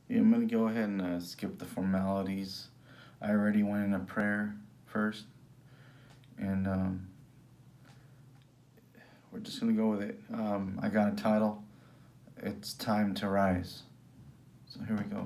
Yeah, I'm going to go ahead and skip the formalities. I already went in a prayer first, and we're just going to go with it. I got a title. It's Time to Rise. So here we go.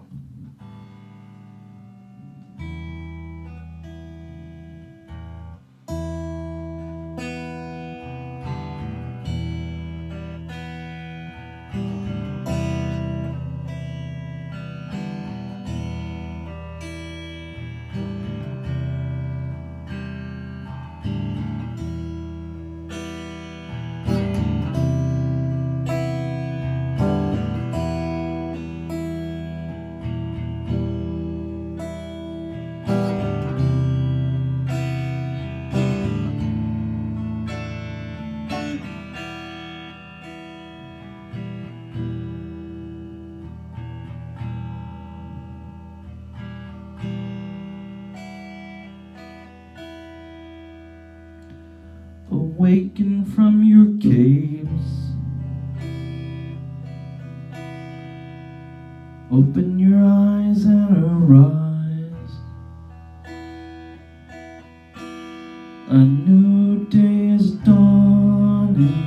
Awaken from your caves. Open your eyes and arise. A new day is dawning.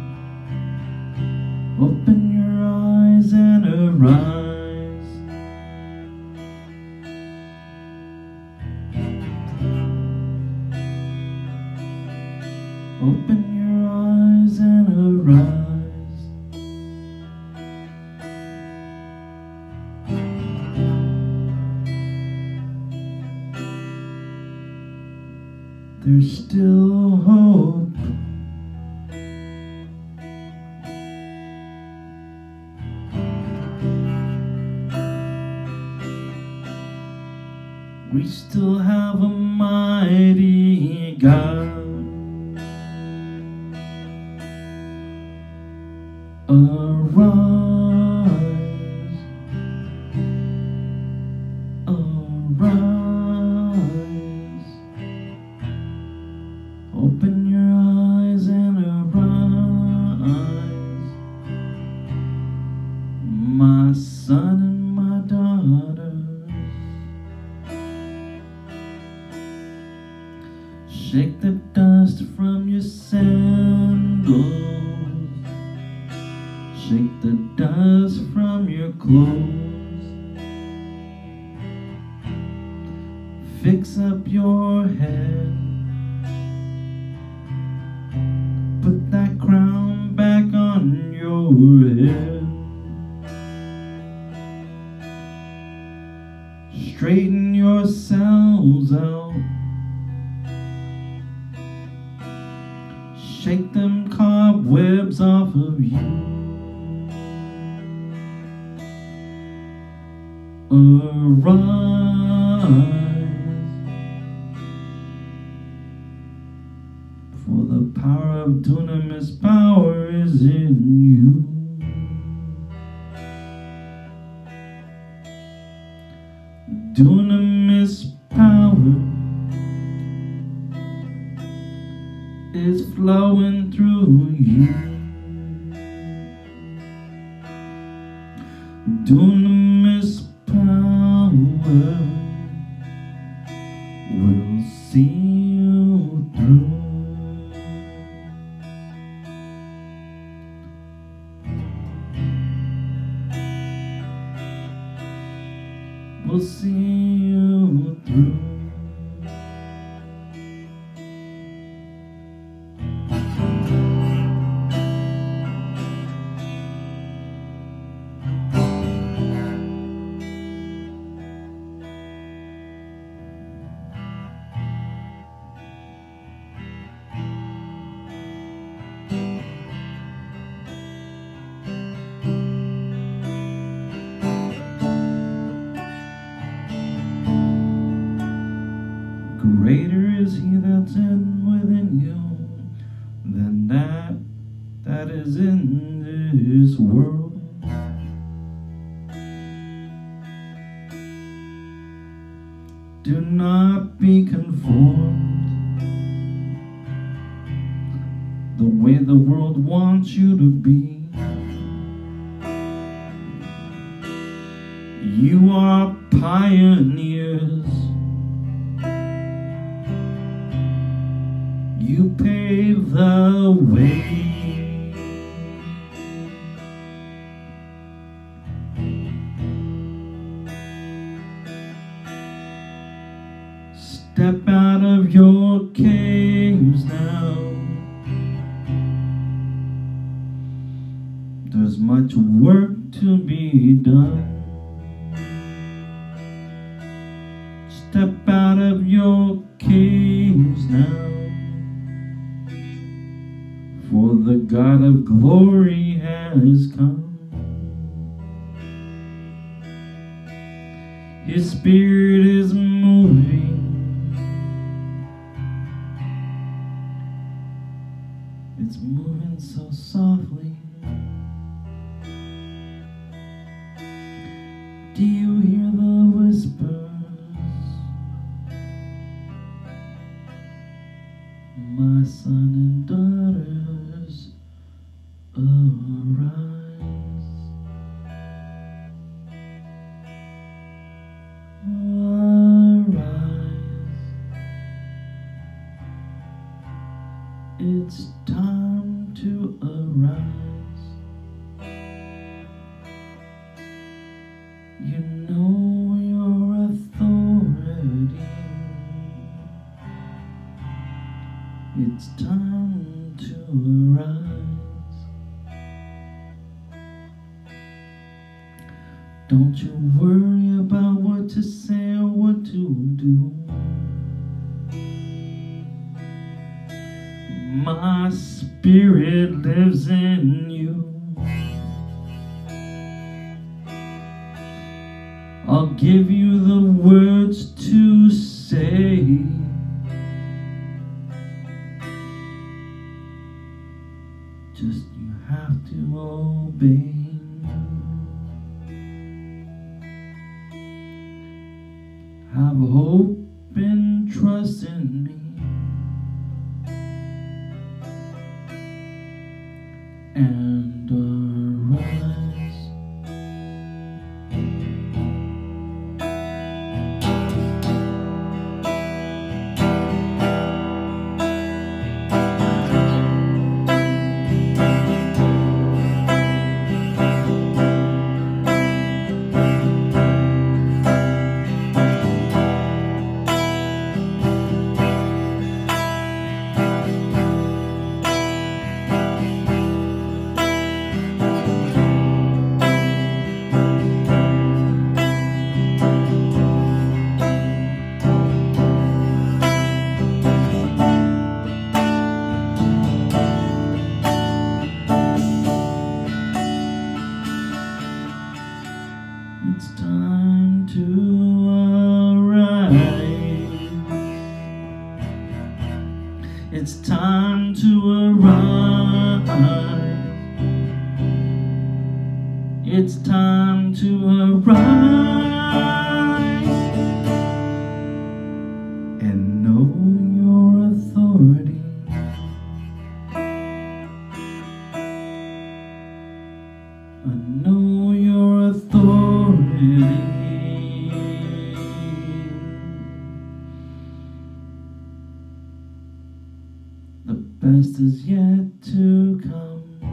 Open your eyes and arise. Open your eyes and arise. There's still hope. We still have a mighty God. Arise, arise. Open your eyes and arise, my son and my daughters. Shake the dust from your sandals. Shake the dust from your clothes. Fix up your head. Put that crown back on your head. Straighten yourselves out. Shake them cobwebs off of you. Arise, for the power of dunamis power is in you. Dunamis power is flowing through you. Dunamis power will see you through. We'll see you through. Greater is he that's within you than that is in this world. Do not be conformed the way the world wants you to be. You are pioneers. You pave the way. Step out of your caves now. There's much work to be done. Step out of your caves now. For the God of glory has come. His Spirit is moving. It's moving so softly. Do you hear the whispers? My son and daughters, arise. Arise. It's time to arise. You know your authority. It's time to arise. Don't you worry about what to say or what to do. My Spirit lives in you. I'll give you the words to say. Just you have to obey. Have hope and trust in me. And arise. It's time to arise. It's time to arise. It's time to arise and know your authority. Know your authority. The best is yet to come.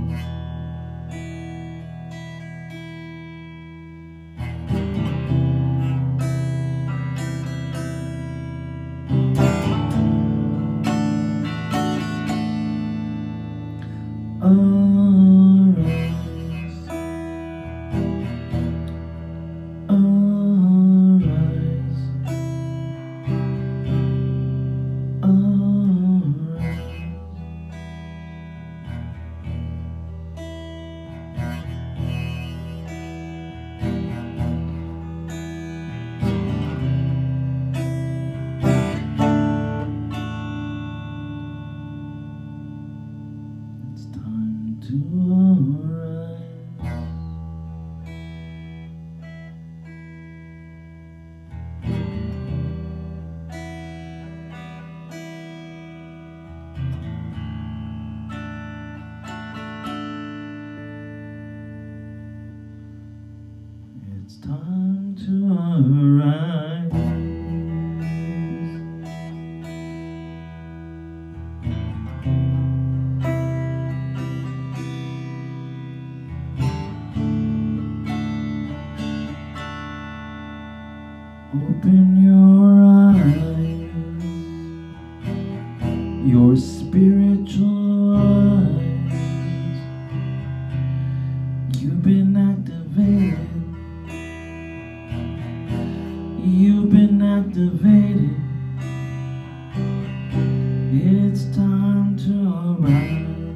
It's time to arise. It's time to arise. Open your eyes, your spiritual eyes. You've been activated. You've been activated. It's time to arise.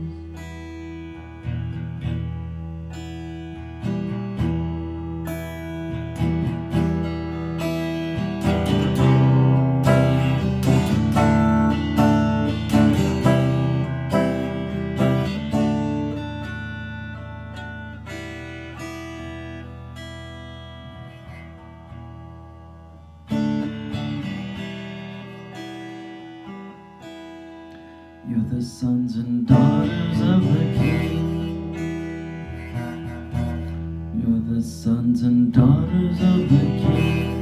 You're the sons and daughters of the King. You're the sons and daughters of the King.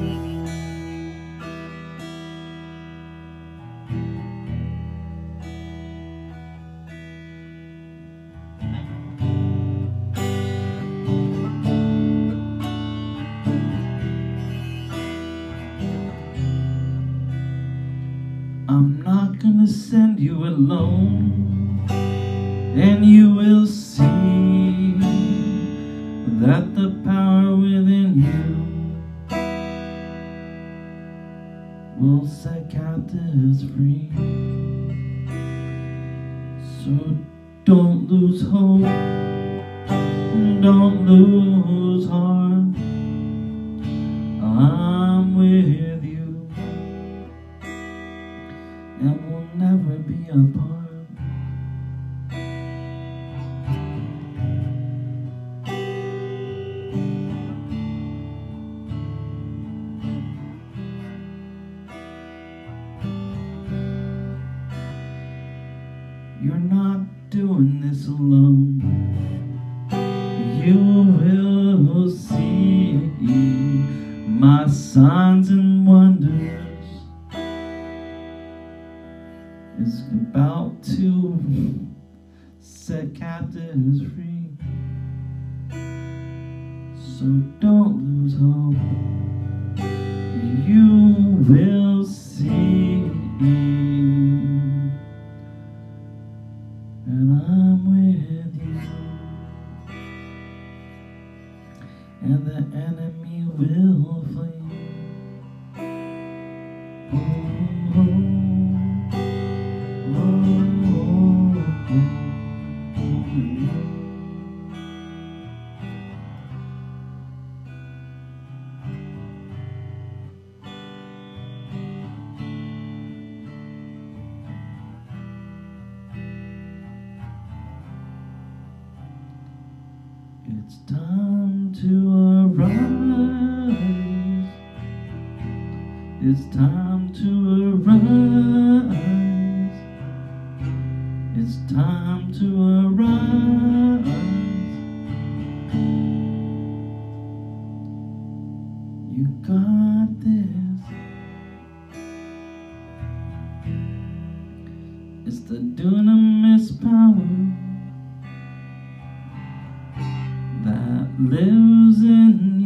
I'm not gonna send you alone, and you will see that the power within you will set captives free. So don't lose hope, don't lose heart. I'm with you, and we'll never be apart. You're not doing this alone. You will see my signs and wonders. Is about to set captives free. So don't lose hope. You will see, and I'm with you, and the enemy will flee. It's time to arise. It's time to arise. It's time to arise. You got this. It's the dunamis power that lives in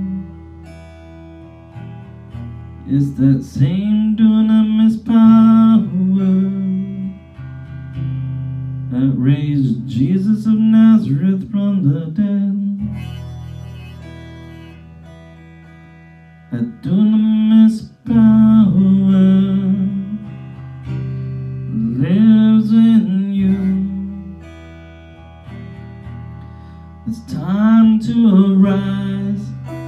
you. It's that same dunamis power that raised Jesus of Nazareth from the dead. That dunamis power lives in you. It's time to arise,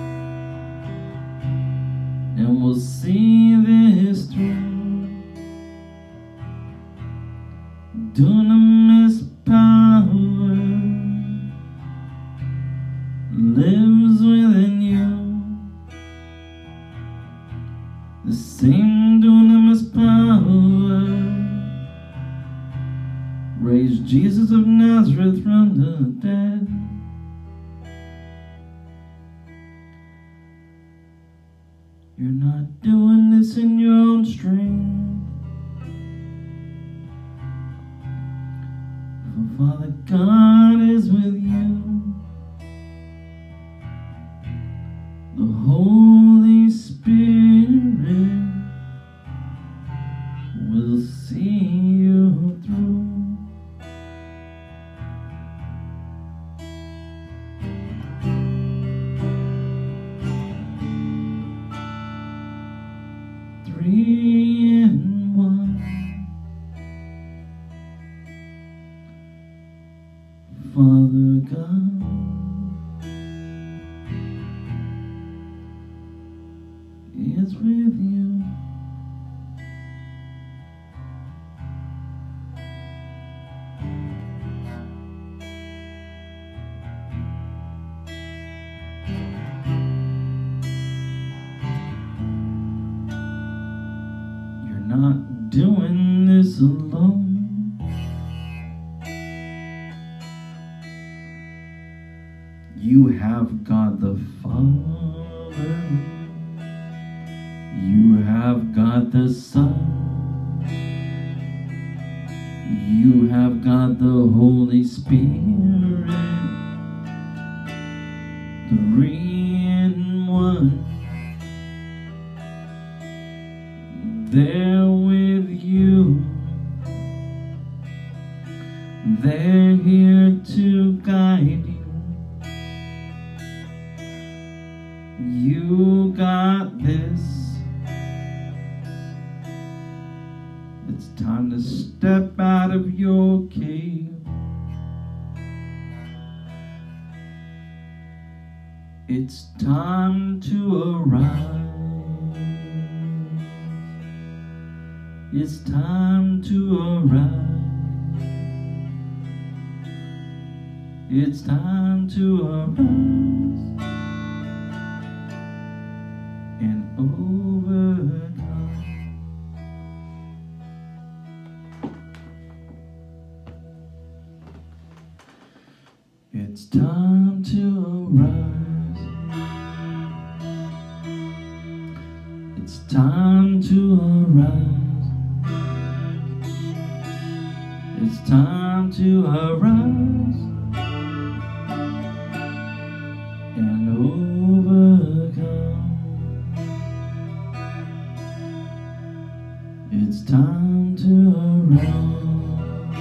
and we'll see this through. Dunamis power lives within you. The same dunamis power raised Jesus of Nazareth from the dead. You're not doing this in your own strength. For Father God is with you. The Holy Spirit will see you through. Three in one. Father God is with you. You're not doing this alone. You have God the Father. You have God the Son. You have God the Holy Spirit. Three in one. They're with you. They're here to guide you. You got this. It's time to step out of your cave. It's time to arise. It's time to arise. It's time to arise and overcome. It's time to arise. It's time to arise. It's time to arise and overcome. It's time to arise.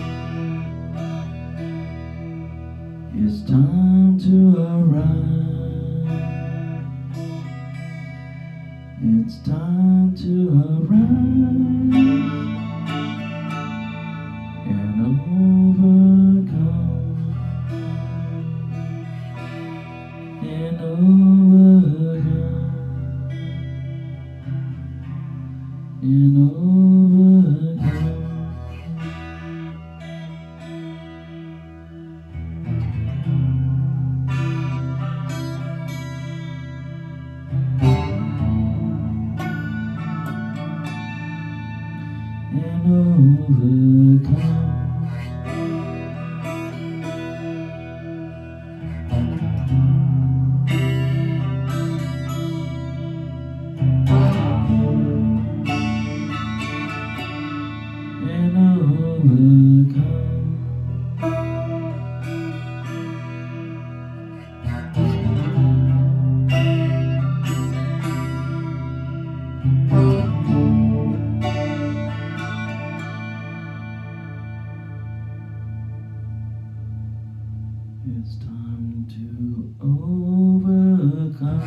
It's time to arise. It's time to arise and overcome. And overcome. And overcome. And overcome. And overcome. It's time to overcome.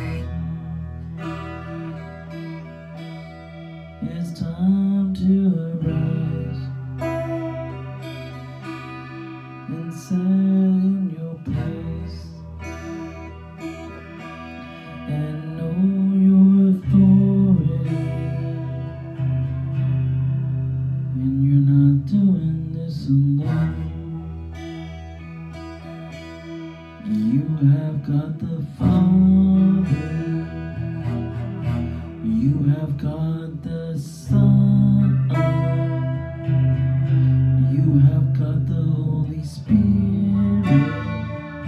It's time to arise and set in your place and know your authority. And you're not doing this alone. You have got the Father. You have got the Son. You have got the Holy Spirit.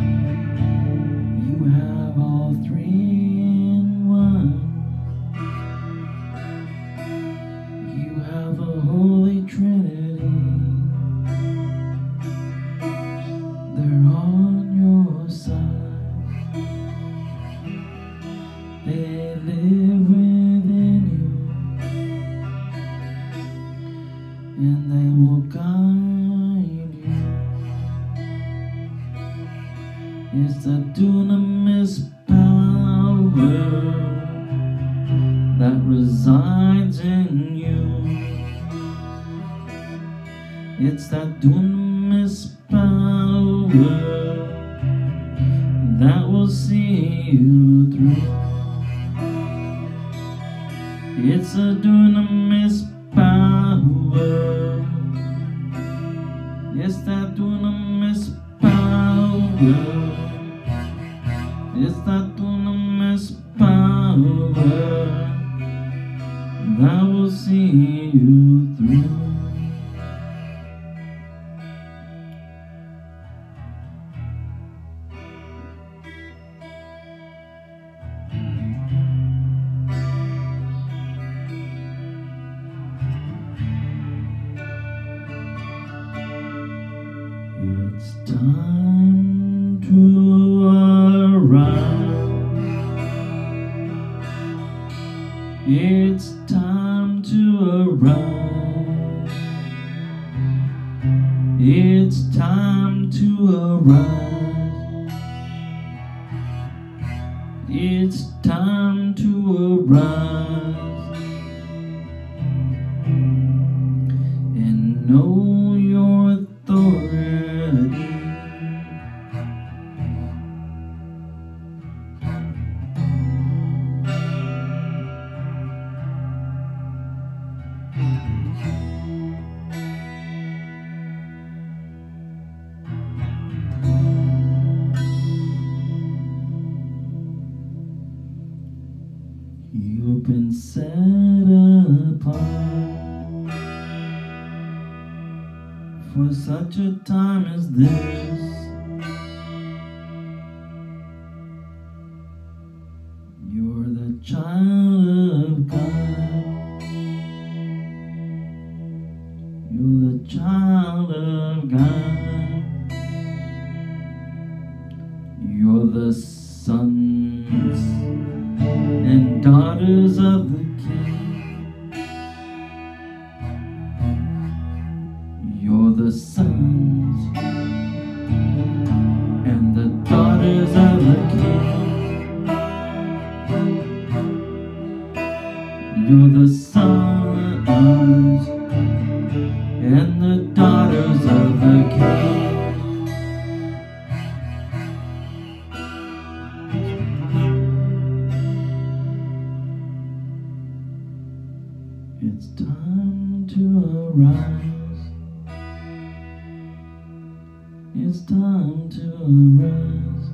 You have all three in one. They live within you, and they will guide you. It's the dunamis power that resides in you. It's that dunamis power that will see you through. It's a dunamis power. It's that dunamis power. It's that dunamis power that will see you through. It's time to arise. It's time to arise. It's time to arise. It's time to arise. And know your authority. You've been set apart for such a time as this. You're the child of God. You're the child of God. You're the sons and daughters of the King. You're the sons and the daughters of the King. You're the sons and the daughters of the King. It's time to arise. It's time to arise.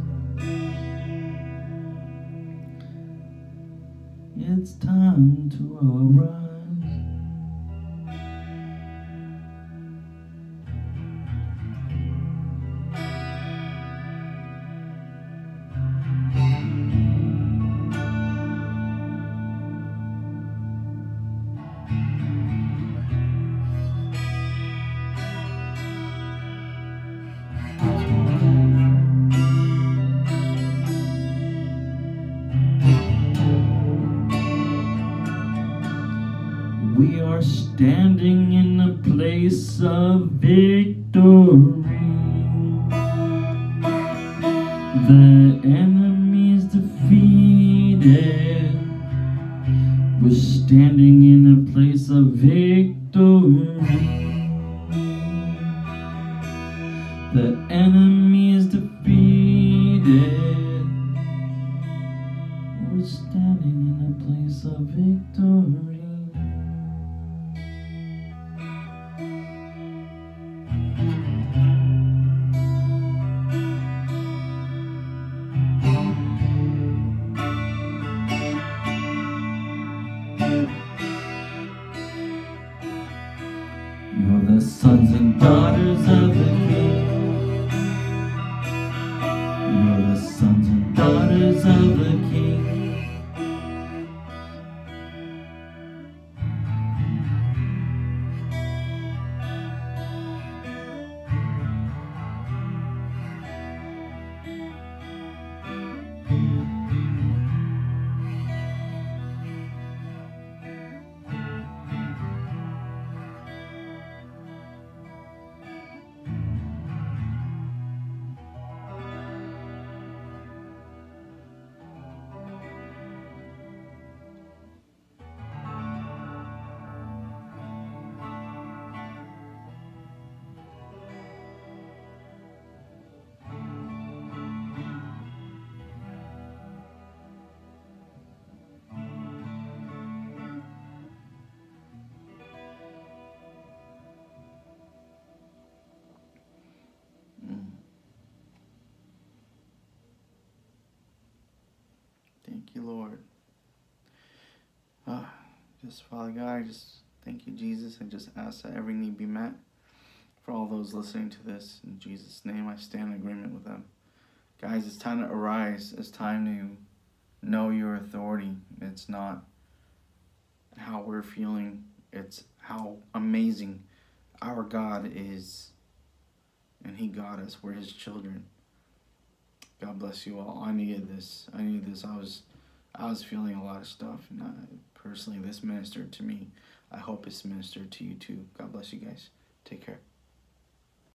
It's time to arise. We are standing in a place of victory. The enemy is defeated. We're standing in a place of victory. The enemy is defeated. We're standing in a place of victory. You're the sons and daughters of the King. You're the sons and daughters of the King. Lord. Just Father God, I just thank you, Jesus. I just ask that every need be met for all those listening to this. In Jesus' name, I stand in agreement with them. Guys, it's time to arise. It's time to know your authority. It's not how we're feeling. It's how amazing our God is. And He got us. We're His children. God bless you all. I needed this. I was feeling a lot of stuff, and personally, this ministered to me. I hope it's ministered to you too. God bless you guys. Take care.